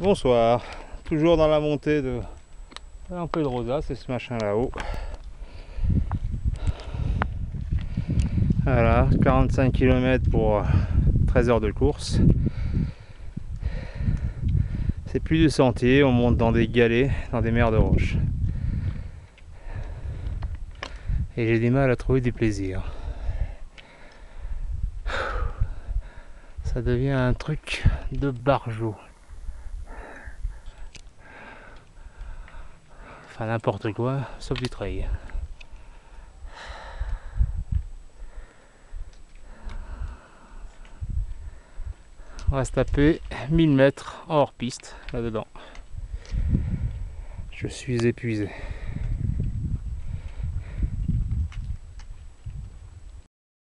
Bonsoir, toujours dans la montée de un peu de Rosa, c'est ce machin là-haut. Voilà, 45 km pour 13 heures de course. C'est plus du sentier, on monte dans des galets, dans des mers de roches. Et j'ai du mal à trouver du plaisir. Ça devient un truc de barjot. Enfin n'importe quoi, sauf du trail. On va se taper 1000 mètres hors piste là-dedans. Je suis épuisé.